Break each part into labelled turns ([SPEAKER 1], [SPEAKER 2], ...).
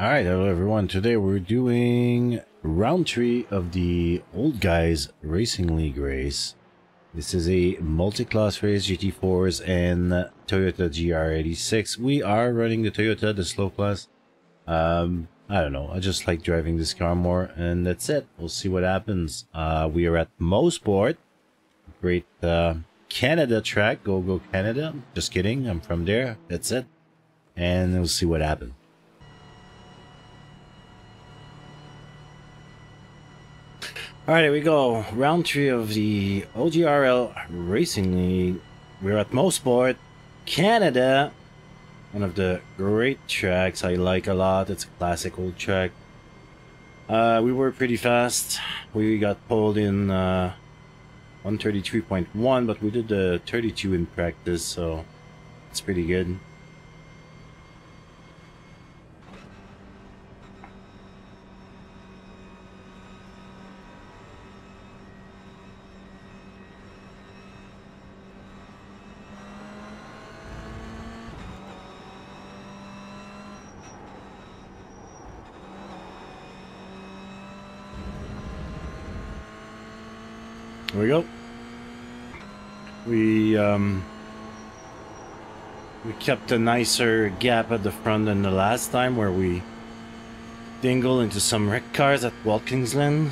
[SPEAKER 1] Alright, hello everyone. Today we're doing round 3 of the Old Guys Racing League race. This is a multi-class race, GT4s and Toyota GR86. We are running the Toyota, the slow class. I don't know, I just like driving this car more, and that's it. We'll see what happens. We are at Mosport. Great Canada track. Go Canada. Just kidding, I'm from there. That's it. And we'll see what happens. Alright, here we go. Round 3 of the OGRL Racing League. We're at Mosport, Canada. One of the great tracks I like a lot. It's a classic old track. We were pretty fast. We got pulled in 133.1, but we did the 32 in practice, so it's pretty good. Here we go. We kept a nicer gap at the front than the last time, where we dingle into some wrecked cars at Watkinsland.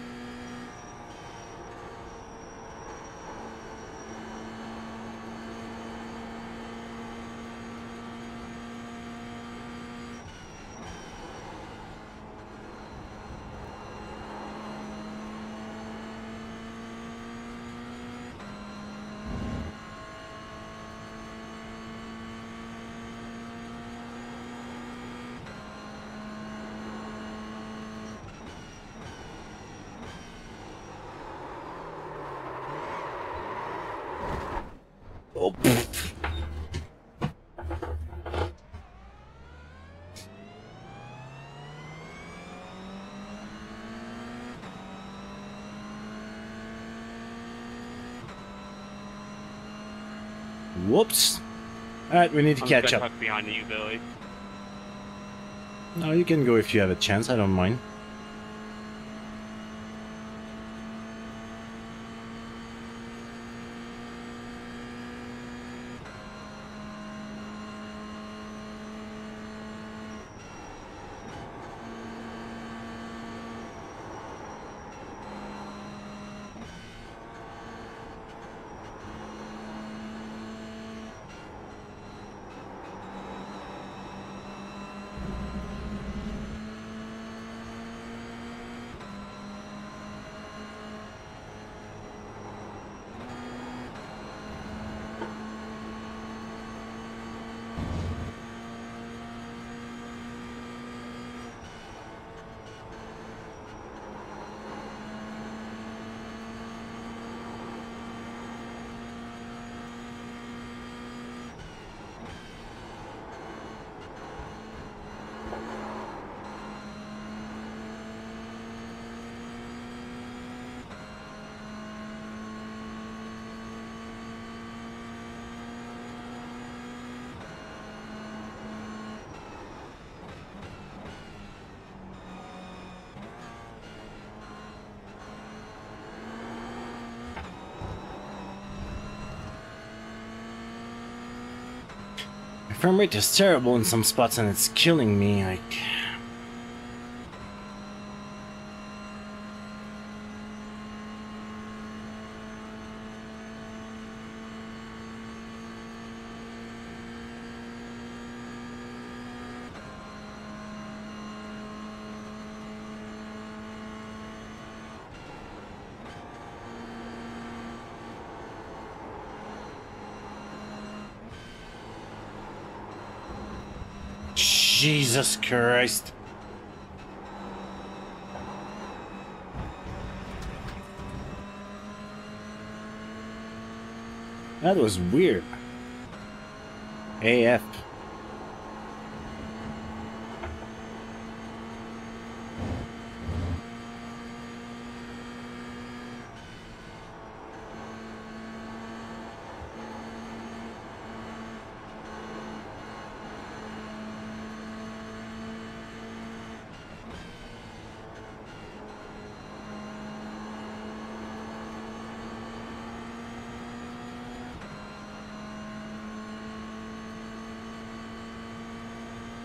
[SPEAKER 1] Oh, whoops. Alright, we need to catch up.
[SPEAKER 2] Behind you, Billy.
[SPEAKER 1] No, you can go if you have a chance, I don't mind. Frame rate is terrible in some spots and it's killing me, like... Jesus Christ. That was weird. AF.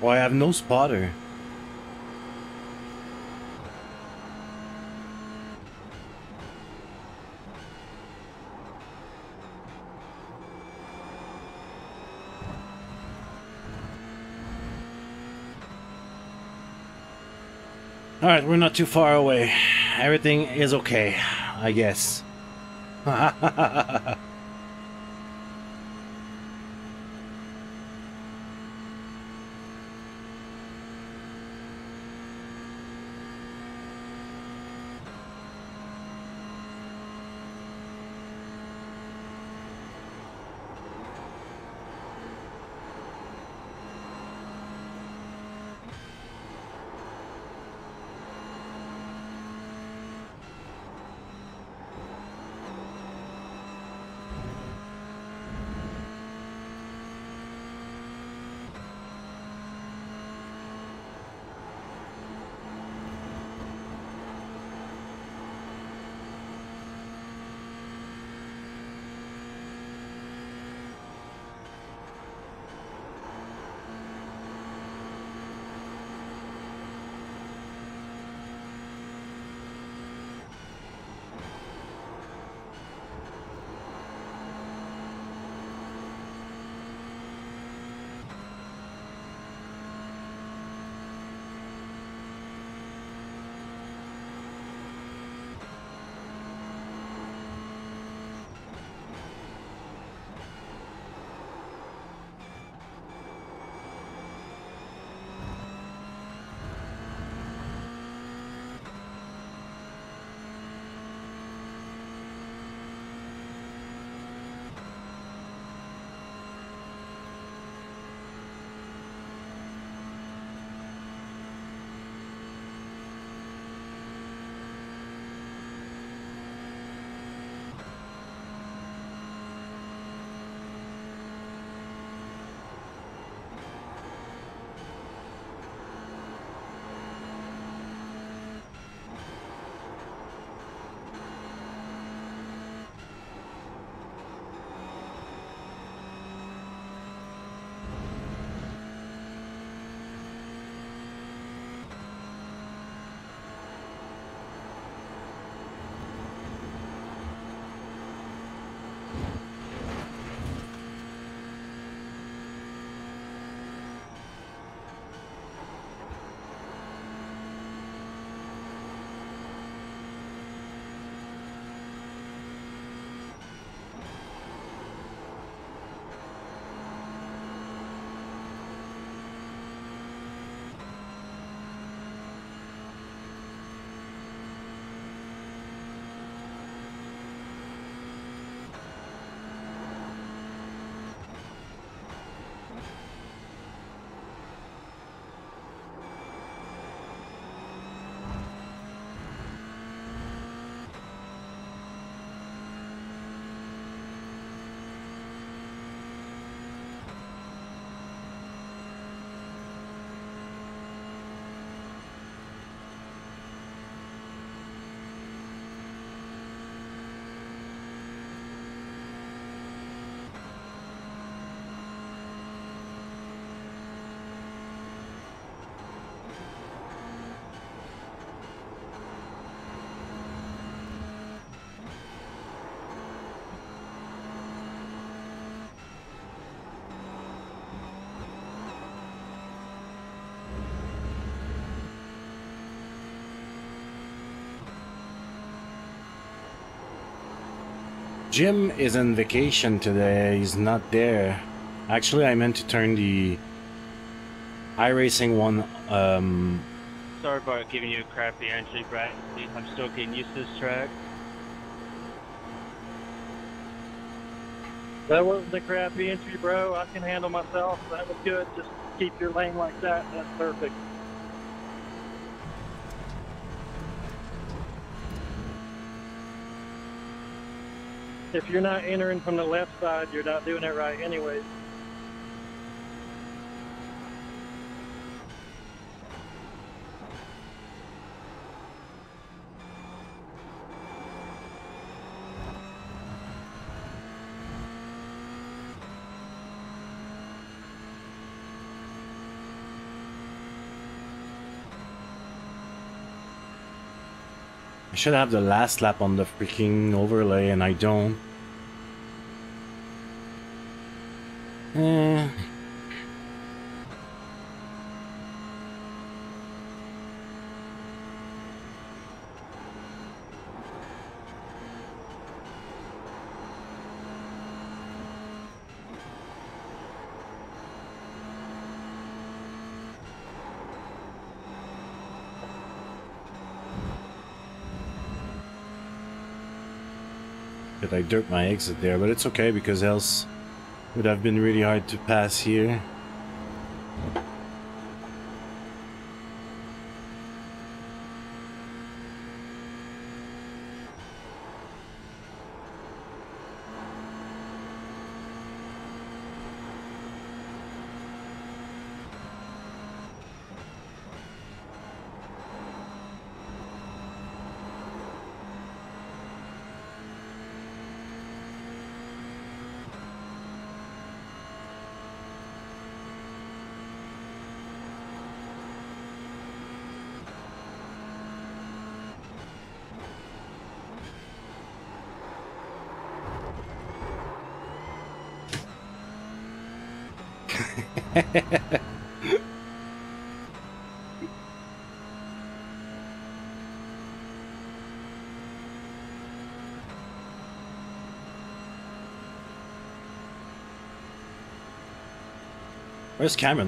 [SPEAKER 1] Oh, I have no spotter. Alright, we're not too far away. Everything is okay, I guess. Jim is on vacation today. He's not there. Actually, I meant to turn the iRacing one.
[SPEAKER 2] Sorry about giving you a crappy entry, Brad. I'm still getting used to this track. That wasn't a crappy entry, bro. I can handle myself. That was good. Just keep your lane like that. That's perfect. If you're not entering from the left side, you're not doing it right anyways.
[SPEAKER 1] I should have the last lap on the freaking overlay, and I don't. Eh. I dirt my exit there, but it's okay because else it would have been really hard to pass here. Where's Cameron?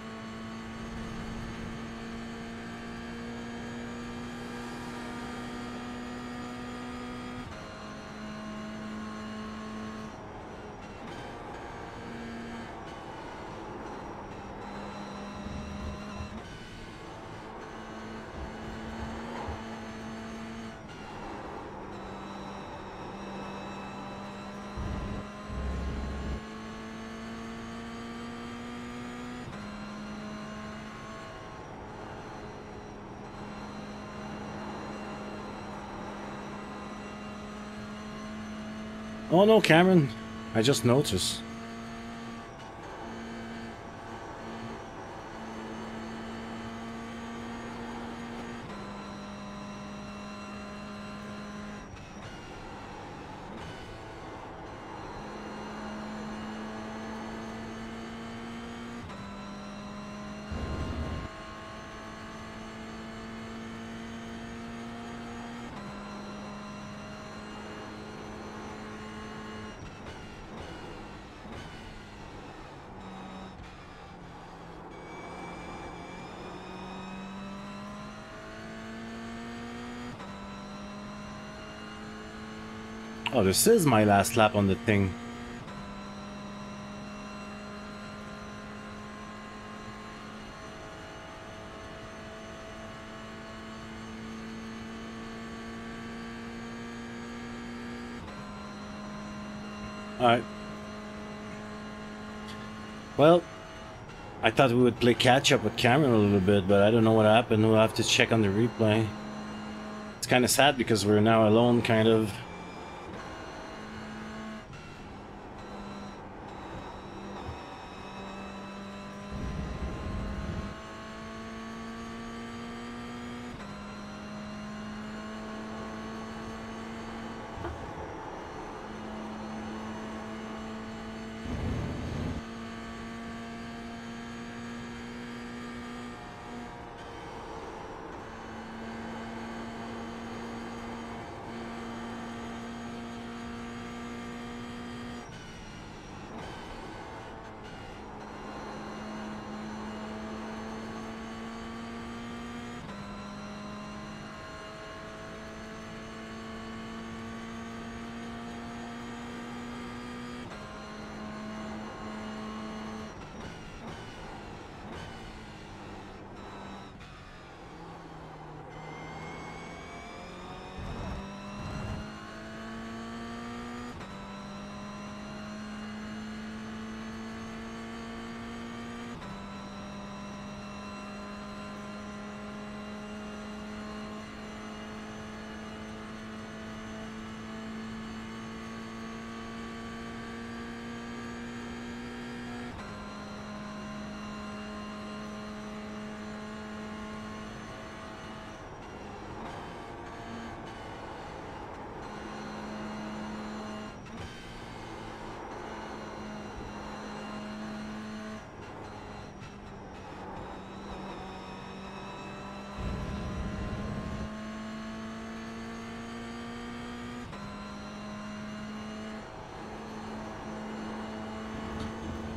[SPEAKER 1] Oh no, Cameron. I just noticed. Oh, this is my last lap on the thing. Alright. Well, I thought we would play catch up with Cameron a little bit, but I don't know what happened. We'll have to check on the replay. It's kind of sad because we're now alone, kind of.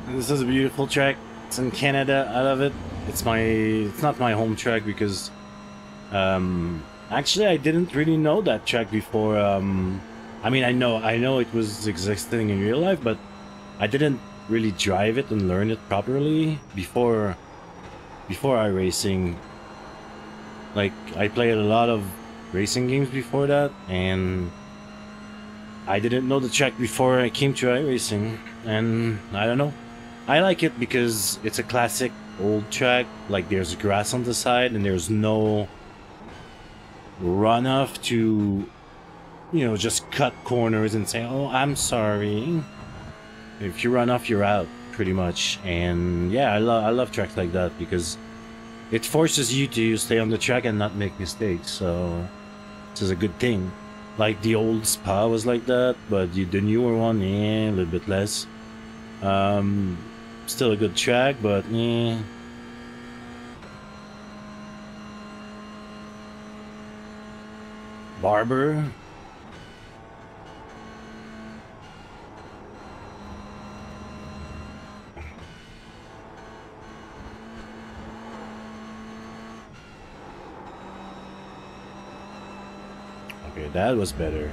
[SPEAKER 1] This is a beautiful track. It's in Canada. I love it. It's not my home track because actually I didn't really know that track before. I mean, I know it was existing in real life, but I didn't really drive it and learn it properly before iRacing. Like, I played a lot of racing games before that, and I didn't know the track before I came to iRacing, and I don't know. I like it because it's a classic old track. Like, there's grass on the side, and there's no runoff to, you know, just cut corners and say, oh, I'm sorry. If you run off, you're out, pretty much. And yeah, I love tracks like that because it forces you to stay on the track and not make mistakes. So this is a good thing. Like the old Spa was like that, but the newer one, a little bit less. Still a good track, but Barber. Okay, that was better.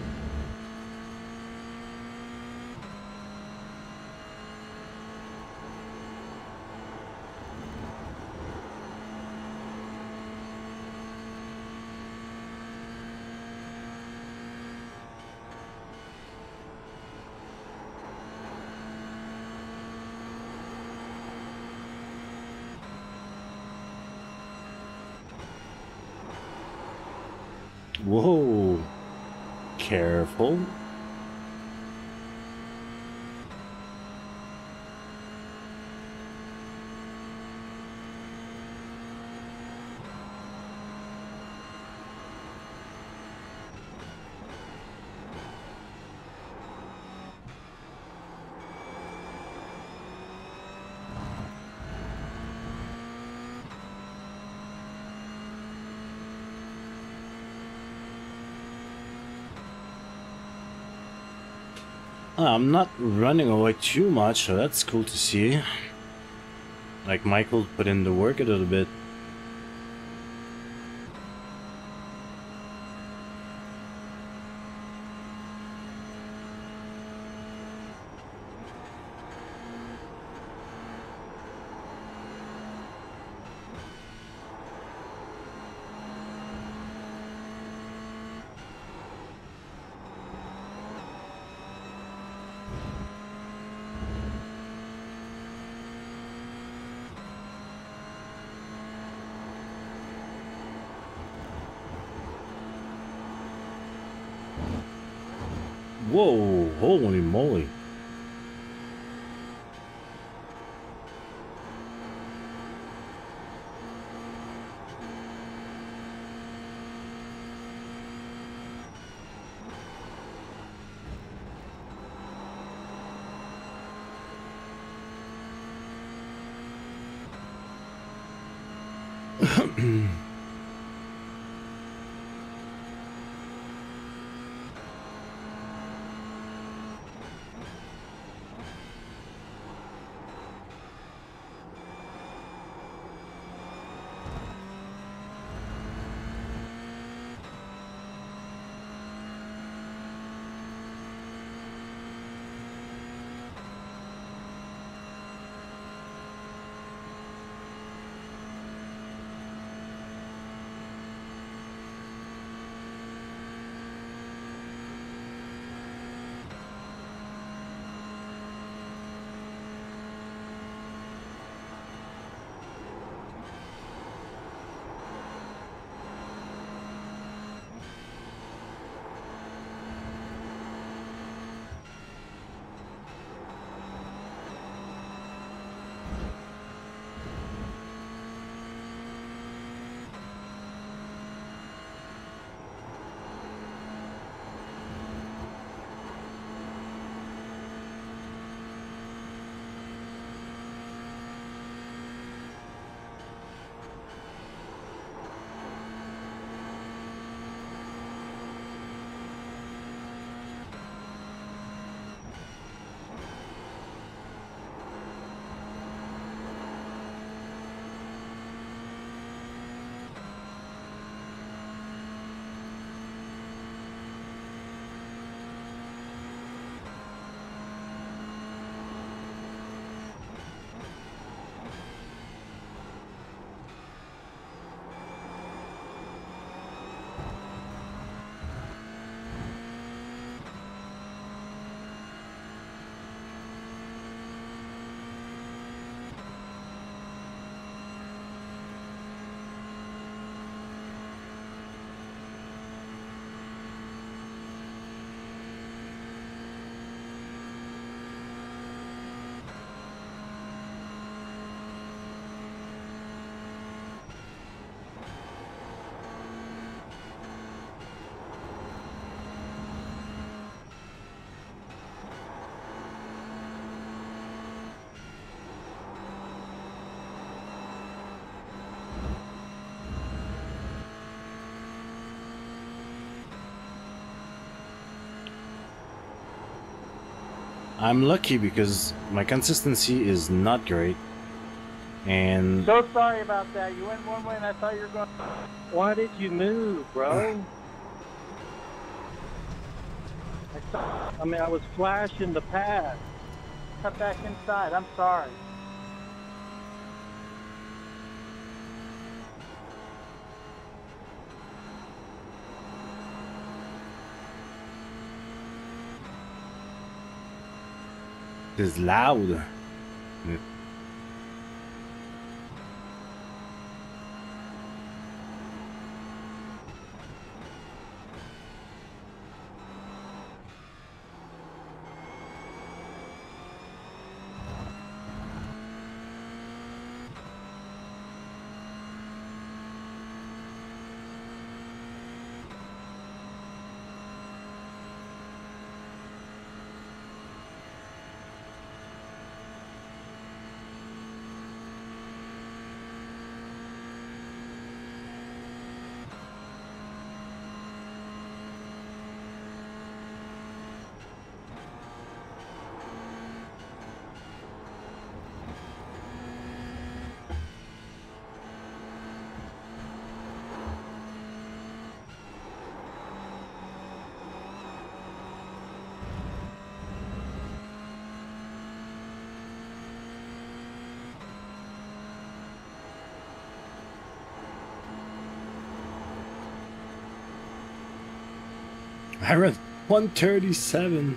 [SPEAKER 1] Whoa. Careful. I'm not running away too much, so that's cool to see. Like, Michael put in the work a little bit. Whoa, holy moly. I'm lucky because my consistency is not great. And
[SPEAKER 2] So sorry about that. You went one way and I thought you were going. Why did you move, bro? I was flashing the path. Cut back inside. I'm sorry.
[SPEAKER 1] it is loud. I read 137.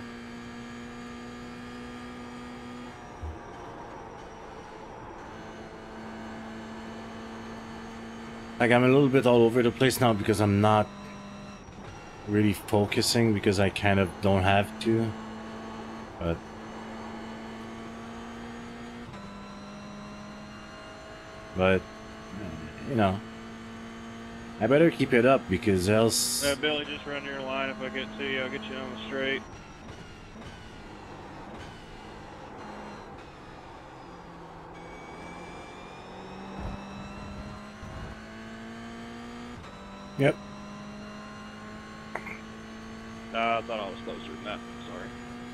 [SPEAKER 1] Like, I'm a little bit all over the place now because I'm not really focusing because I kind of don't have to. But you know, I better keep it up because else.
[SPEAKER 3] Billy, just run your line. If I get to you, I'll get you on the straight.
[SPEAKER 1] Yep.
[SPEAKER 3] I thought I was closer than that. Sorry.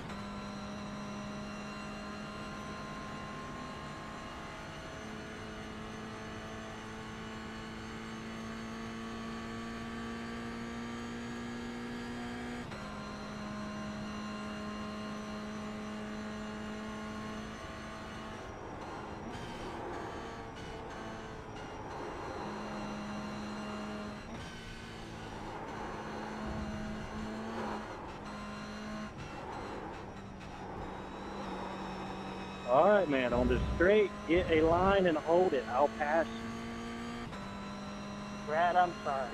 [SPEAKER 2] All right, man. On the straight, get a line and hold it. I'll pass you. Brad, I'm sorry.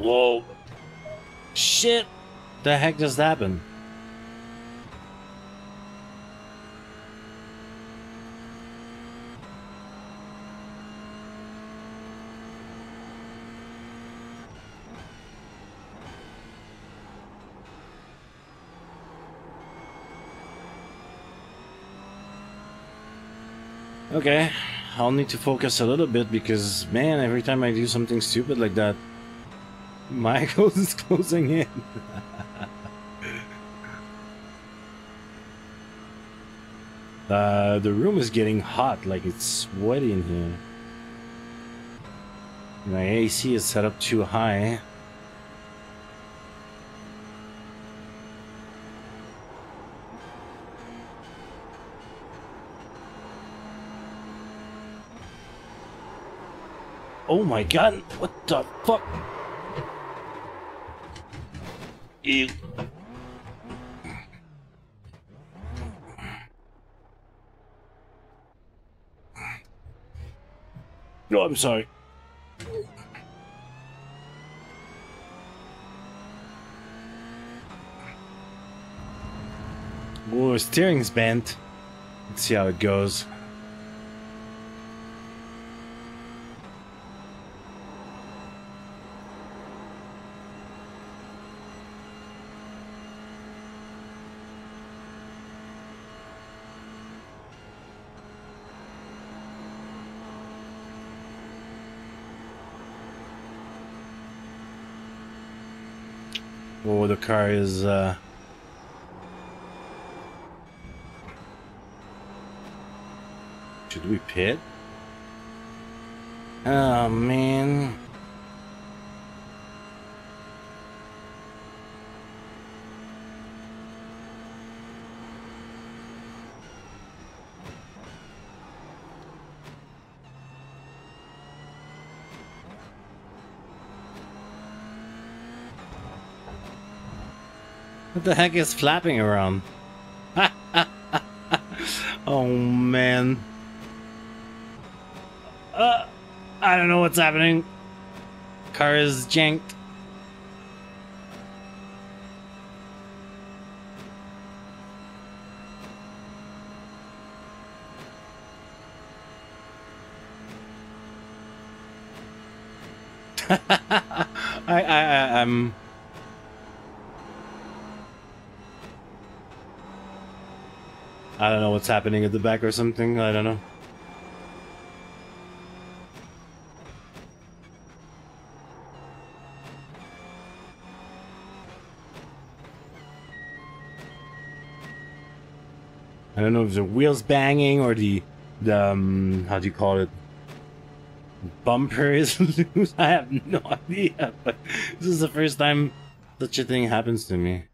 [SPEAKER 1] Whoa. Shit. The heck just happened? Okay, I'll need to focus a little bit because, man, every time I do something stupid like that, Michael is closing in. The room is getting hot, like it's sweaty in here. My AC is set up too high. Oh my god, what the fuck? Ew. No, I'm sorry. Oh, steering's bent. Let's see how it goes. Oh, the car is, should we pit? Oh, man. What the heck is flapping around? Oh man. I don't know what's happening. Car is janked. I'm I don't know what's happening at the back or something. I don't know. I don't know if the wheels banging or the how do you call it? Bumper is loose. I have no idea. But this is the first time such a thing happens to me.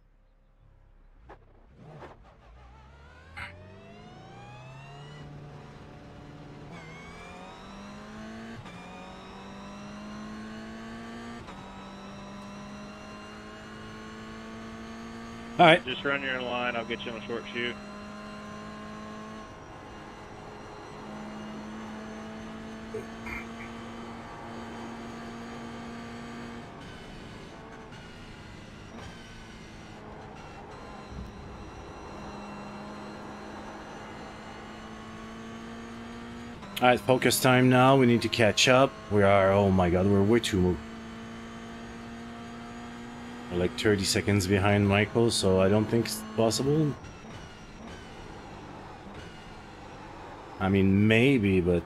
[SPEAKER 1] Alright.
[SPEAKER 3] Just run your line, I'll get you on a short shoot.
[SPEAKER 1] Alright, focus time now. We need to catch up. We are, oh my god, we're way too... We're like 30 seconds behind Michael, so I don't think it's possible. I mean, maybe, but...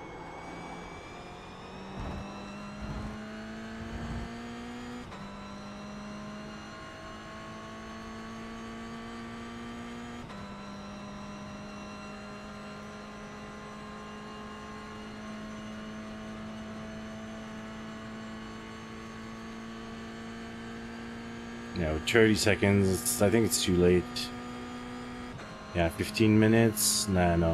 [SPEAKER 1] Yeah, 30 seconds, I think it's too late. Yeah, 15 minutes? Nah, no.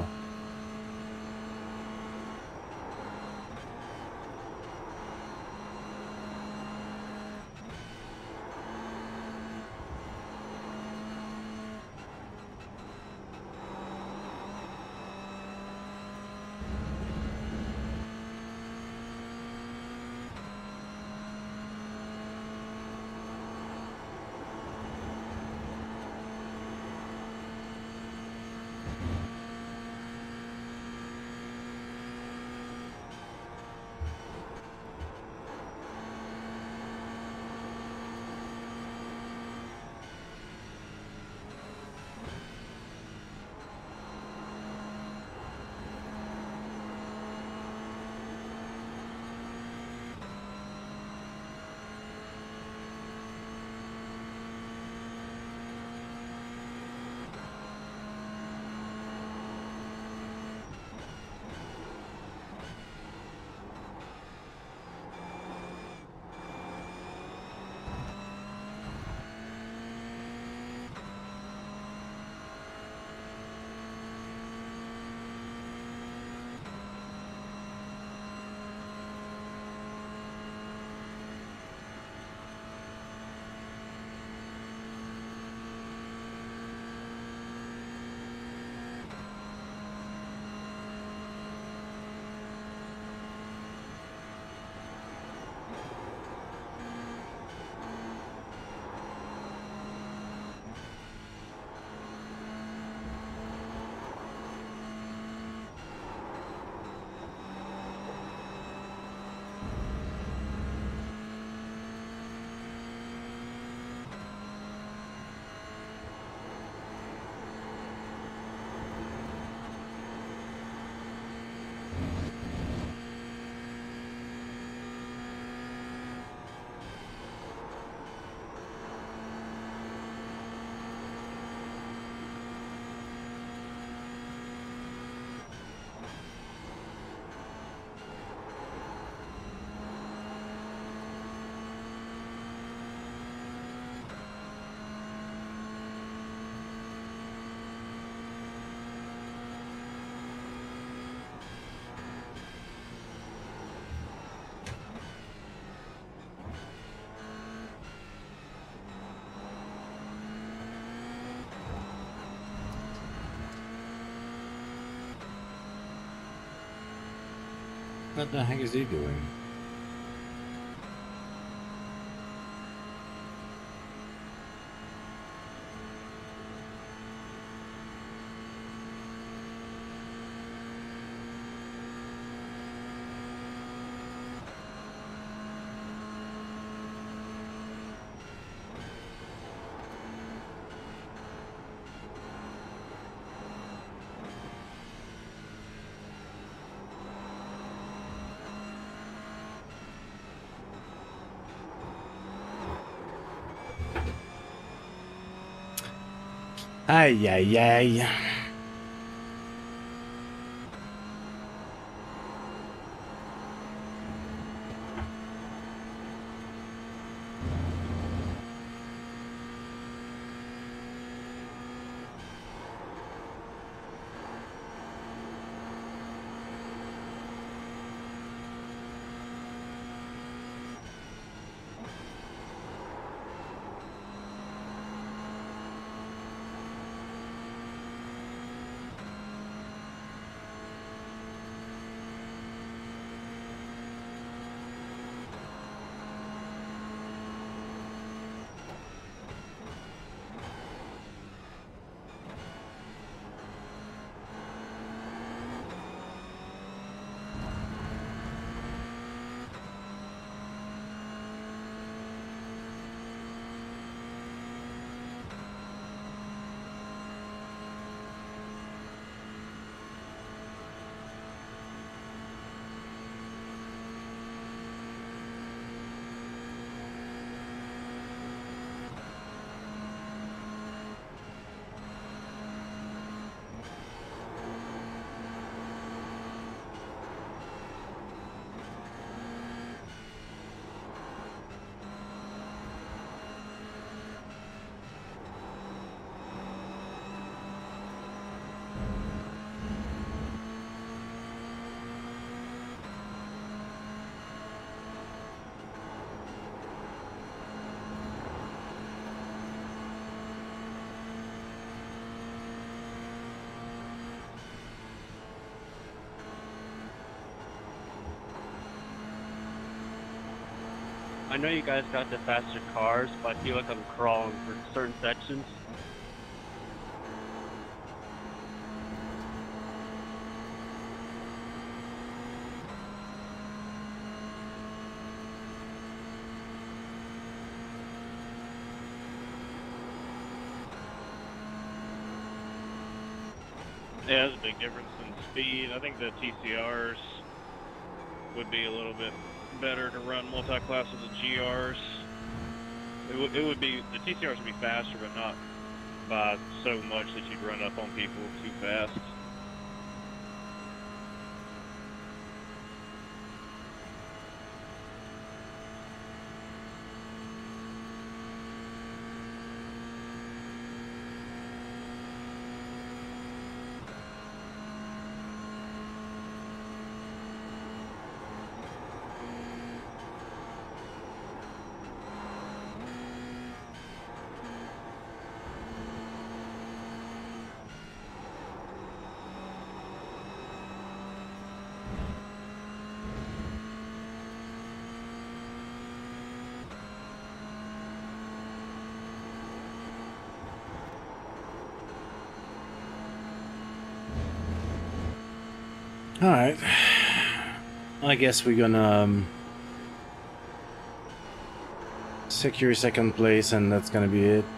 [SPEAKER 1] What the heck is he doing? Ay, ay, ay.
[SPEAKER 4] I know you guys got the faster cars, but I feel like I'm crawling for certain sections.
[SPEAKER 3] Yeah, there's a big difference in speed. I think the TCRs would be a little bit better to run multi-class with the GRs. It would be, the TCRs would be faster, but not by so much that you'd run up on people too fast.
[SPEAKER 1] All right. I guess we're gonna secure second place, and that's gonna be it.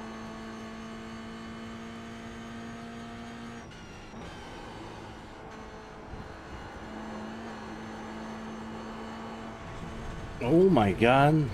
[SPEAKER 1] Oh my god.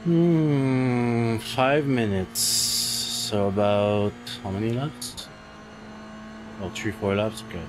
[SPEAKER 1] 5 minutes. So about how many laps? Oh, 3-4 laps. Okay.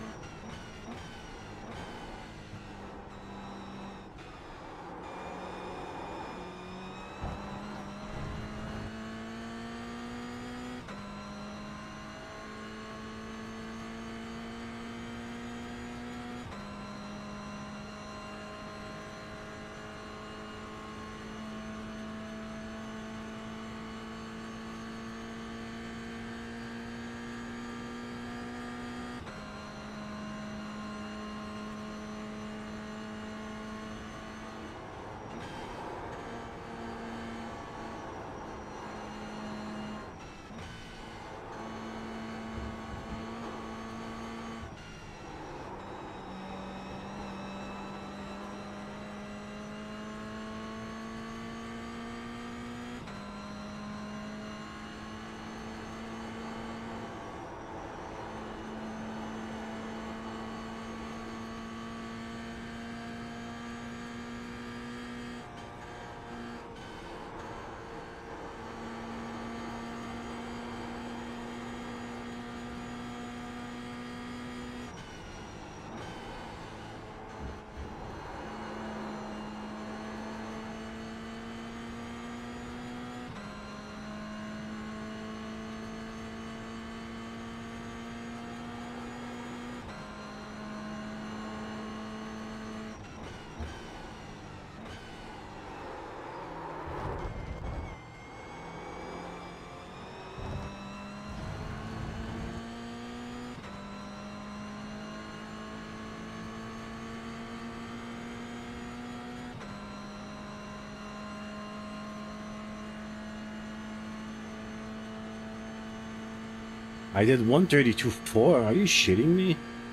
[SPEAKER 1] I did 132.4. Are you shitting me?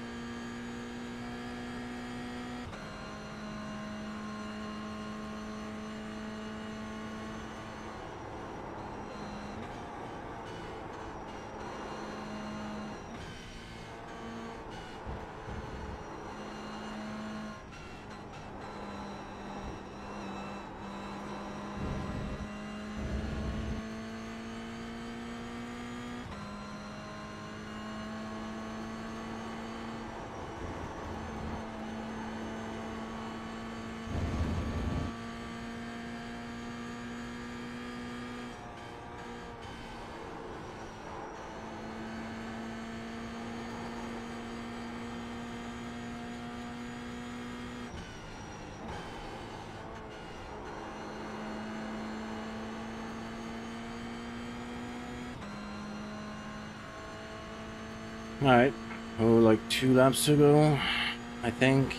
[SPEAKER 1] Alright. Oh, like 2 laps to go, I think.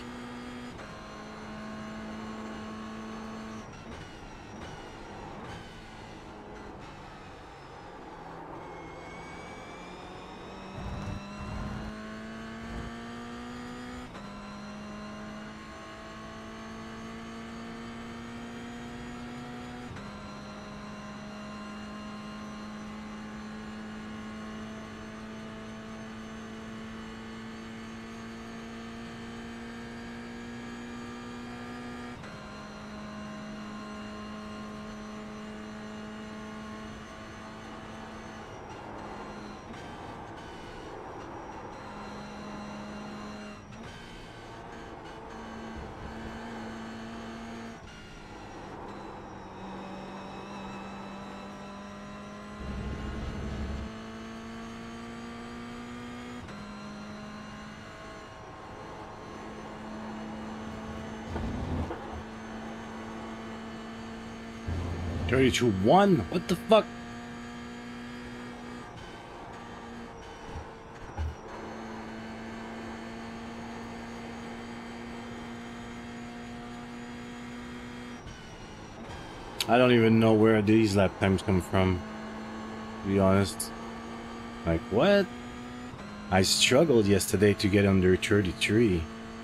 [SPEAKER 1] Thirty-two 1? What the fuck? I don't even know where these lap times come from, to be honest. Like, what? I struggled yesterday to get under 33.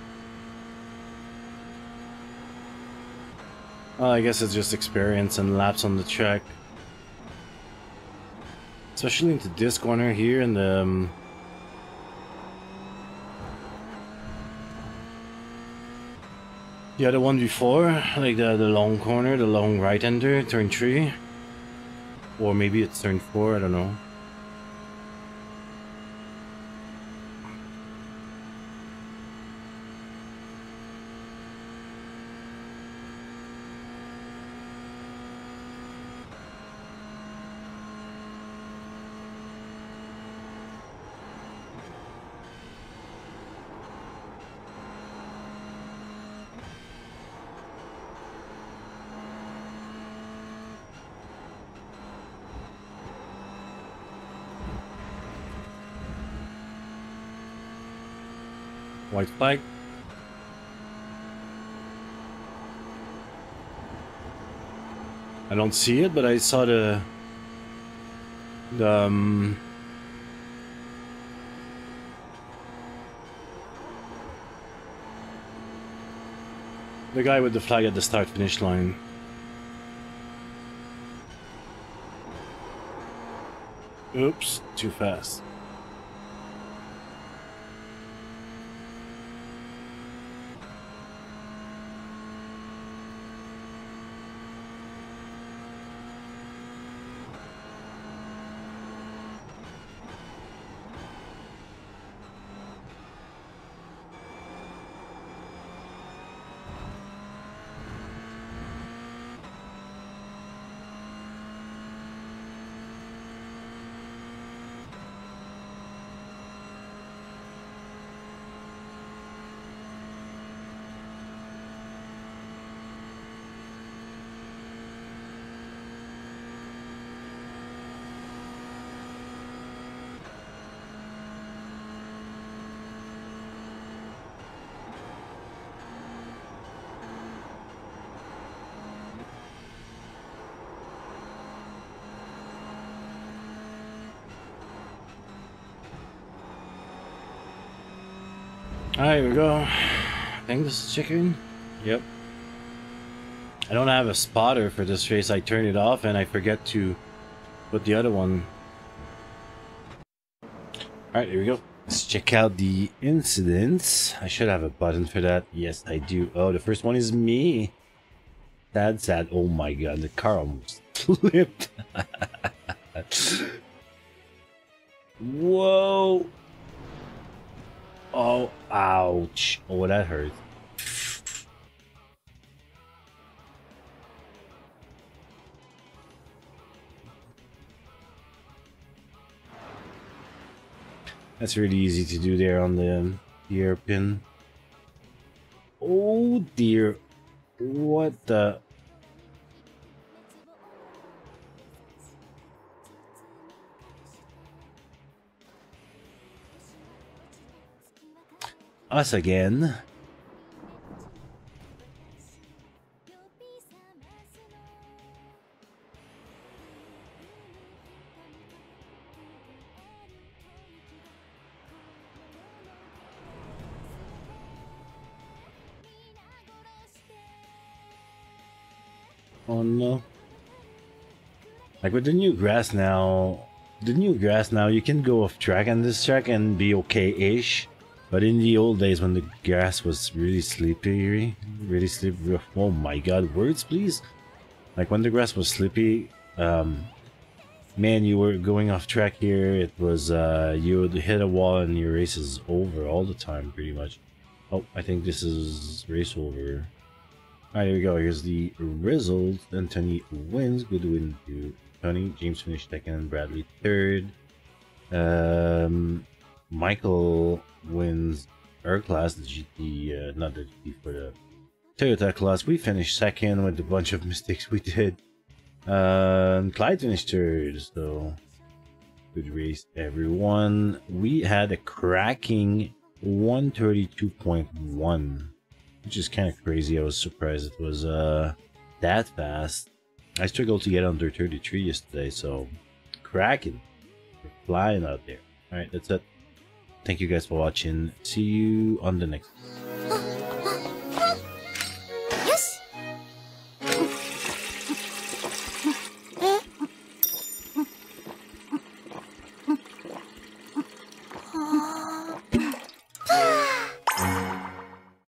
[SPEAKER 1] Well, I guess it's just experience and laps on the track. Especially into this corner here and the... The other one before, like the long corner, the long right-hander, turn 3. Or maybe it's turn 4, I don't know. White flag. I don't see it, but I saw the guy with the flag at the start-finish line. Oops, too fast. Alright, here we go. I think this is chicken. Yep. I don't have a spotter for this race. I turn it off and I forget to put the other one. Alright, here we go. Let's check out the incidents. I should have a button for that. Yes, I do. Oh, the first one is me. Sad. Oh my god, the car almost flipped. Whoa. Oh, ouch. Oh, that hurt. That's really easy to do there on the hairpin. Oh dear. What the? Us again. Oh no. Like with the new grass now, you can go off track on this track and be okay-ish. But in the old days when the grass was really slippery, oh my god, words please? Like when the grass was slippy, man, you were going off track here, it was, you would hit a wall and your race is over all the time, pretty much. Oh, I think this is race over. Alright, here we go, here's the result. Anthony wins, good win to Tony. James finished second, Bradley third. Michael wins our class, the GT, not the GT, for the Toyota class. We finished second with a bunch of mistakes we did. Clyde finished third, so good race, everyone. We had a cracking 132.1, which is kind of crazy. I was surprised it was that fast. I struggled to get under 33 yesterday, so cracking. We're flying out there. Alright, that's it. Thank you guys for watching. See you on the next